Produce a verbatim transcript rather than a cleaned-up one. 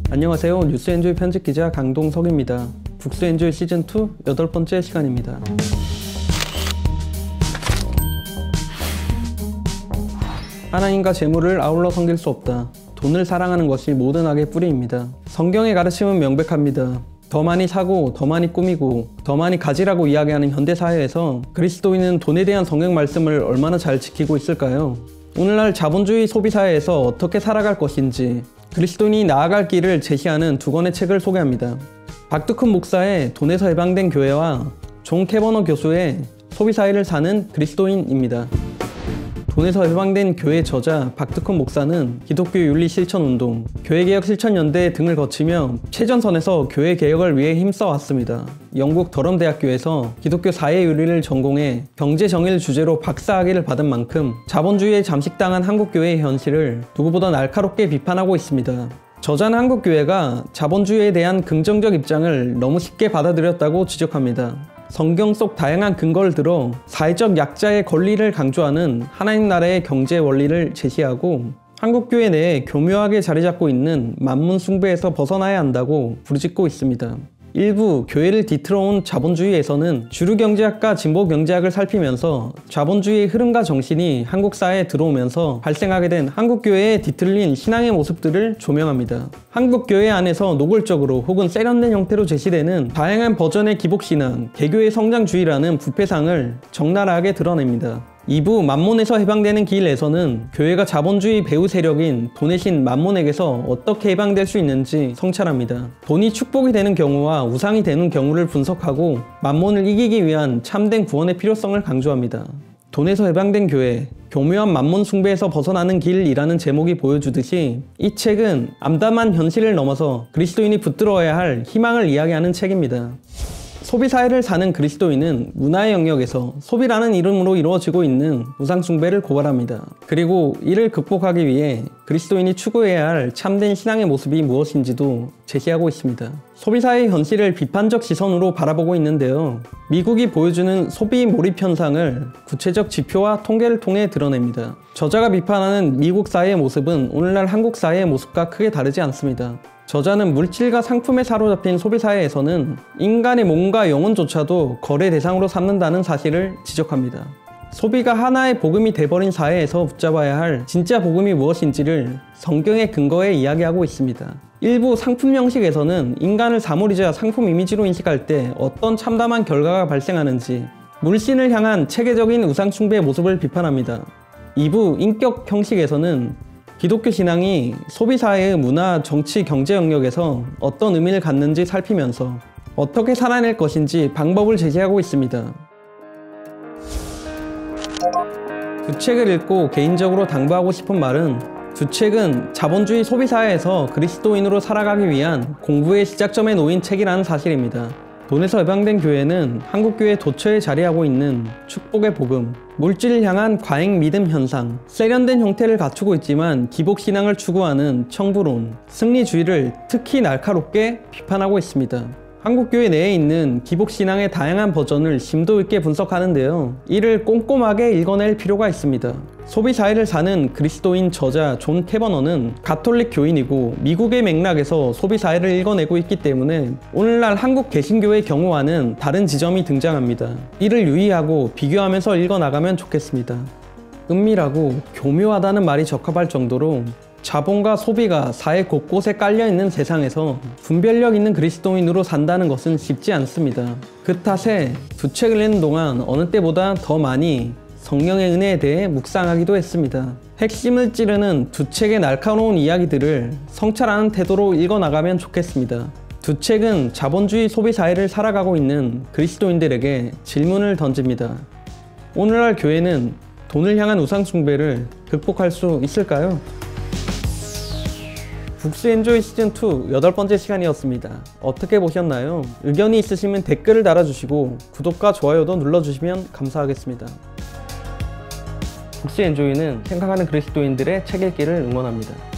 안녕하세요. 뉴스엔조이 편집기자 강동석입니다. 북스엔조이 시즌이 여덟 번째 시간입니다. 하나님과 재물을 아울러 섬길 수 없다. 돈을 사랑하는 것이 모든 악의 뿌리입니다. 성경의 가르침은 명백합니다. 더 많이 사고 더 많이 꾸미고 더 많이 가지라고 이야기하는 현대사회에서 그리스도인은 돈에 대한 성경 말씀을 얼마나 잘 지키고 있을까요? 오늘날 자본주의 소비사회에서 어떻게 살아갈 것인지 그리스도인이 나아갈 길을 제시하는 두 권의 책을 소개합니다. 박두큰 목사의 돈에서 해방된 교회와 존 캐버너 교수의 소비사회를 사는 그리스도인입니다. 돈에서 해방된 교회 저자 박두큰 목사는 기독교 윤리 실천운동, 교회개혁 실천연대 등을 거치며 최전선에서 교회 개혁을 위해 힘써왔습니다. 영국 더럼대학교에서 기독교 사회윤리를 전공해 경제정의를 주제로 박사학위를 받은 만큼 자본주의에 잠식당한 한국교회의 현실을 누구보다 날카롭게 비판하고 있습니다. 저자는 한국교회가 자본주의에 대한 긍정적 입장을 너무 쉽게 받아들였다고 지적합니다. 성경 속 다양한 근거를 들어 사회적 약자의 권리를 강조하는 하나님 나라의 경제 원리를 제시하고 한국교회 내에 교묘하게 자리잡고 있는 만문 숭배에서 벗어나야 한다고 부르짖고 있습니다. 일부 교회를 뒤틀어온 자본주의에서는 주류경제학과 진보경제학을 살피면서 자본주의의 흐름과 정신이 한국 사회에 들어오면서 발생하게 된 한국교회의 뒤틀린 신앙의 모습들을 조명합니다. 한국교회 안에서 노골적으로 혹은 세련된 형태로 제시되는 다양한 버전의 기복신앙, 개교의 성장주의라는 부패상을 적나라하게 드러냅니다. 이 부 만몬에서 해방되는 길에서는 교회가 자본주의 배후 세력인 돈의 신 만몬에게서 어떻게 해방될 수 있는지 성찰합니다. 돈이 축복이 되는 경우와 우상이 되는 경우를 분석하고 만몬을 이기기 위한 참된 구원의 필요성을 강조합니다. 돈에서 해방된 교회, 교묘한 만몬 숭배에서 벗어나는 길이라는 제목이 보여주듯이 이 책은 암담한 현실을 넘어서 그리스도인이 붙들어야 할 희망을 이야기하는 책입니다. 소비사회를 사는 그리스도인은 문화의 영역에서 소비라는 이름으로 이루어지고 있는 우상숭배를 고발합니다. 그리고 이를 극복하기 위해 그리스도인이 추구해야 할 참된 신앙의 모습이 무엇인지도 제시하고 있습니다. 소비사회의 현실을 비판적 시선으로 바라보고 있는데요. 미국이 보여주는 소비 몰입 현상을 구체적 지표와 통계를 통해 드러냅니다. 저자가 비판하는 미국 사회의 모습은 오늘날 한국 사회의 모습과 크게 다르지 않습니다. 저자는 물질과 상품에 사로잡힌 소비사회에서는 인간의 몸과 영혼조차도 거래 대상으로 삼는다는 사실을 지적합니다. 소비가 하나의 복음이 돼버린 사회에서 붙잡아야 할 진짜 복음이 무엇인지를 성경의 근거에 이야기하고 있습니다. 일부 상품 형식에서는 인간을 사물이자 상품 이미지로 인식할 때 어떤 참담한 결과가 발생하는지 물신을 향한 체계적인 우상숭배의 모습을 비판합니다. 이 부 인격 형식에서는 기독교 신앙이 소비사회의 문화, 정치, 경제 영역에서 어떤 의미를 갖는지 살피면서 어떻게 살아낼 것인지 방법을 제시하고 있습니다. 두 책을 읽고 개인적으로 당부하고 싶은 말은 두 책은 자본주의 소비사회에서 그리스도인으로 살아가기 위한 공부의 시작점에 놓인 책이라는 사실입니다. 돈에서 해방된 교회는 한국교회 도처에 자리하고 있는 축복의 복음, 물질을 향한 과잉 믿음 현상, 세련된 형태를 갖추고 있지만 기복신앙을 추구하는 청부론, 승리주의를 특히 날카롭게 비판하고 있습니다. 한국교회 내에 있는 기복신앙의 다양한 버전을 심도 있게 분석하는데요. 이를 꼼꼼하게 읽어낼 필요가 있습니다. 소비사회를 사는 그리스도인 저자 존 캐버너는 가톨릭 교인이고 미국의 맥락에서 소비사회를 읽어내고 있기 때문에 오늘날 한국 개신교의 경우와는 다른 지점이 등장합니다. 이를 유의하고 비교하면서 읽어나가면 좋겠습니다. 은밀하고 교묘하다는 말이 적합할 정도로 자본과 소비가 사회 곳곳에 깔려있는 세상에서 분별력 있는 그리스도인으로 산다는 것은 쉽지 않습니다. 그 탓에 두 책을 읽는 동안 어느 때보다 더 많이 성령의 은혜에 대해 묵상하기도 했습니다. 핵심을 찌르는 두 책의 날카로운 이야기들을 성찰하는 태도로 읽어나가면 좋겠습니다. 두 책은 자본주의 소비사회를 살아가고 있는 그리스도인들에게 질문을 던집니다. 오늘날 교회는 돈을 향한 우상숭배를 극복할 수 있을까요? 북스엔조이 시즌이 여덟 번째 시간이었습니다. 어떻게 보셨나요? 의견이 있으시면 댓글을 달아주시고 구독과 좋아요도 눌러주시면 감사하겠습니다. 북스엔조이는 생각하는 그리스도인들의 책 읽기를 응원합니다.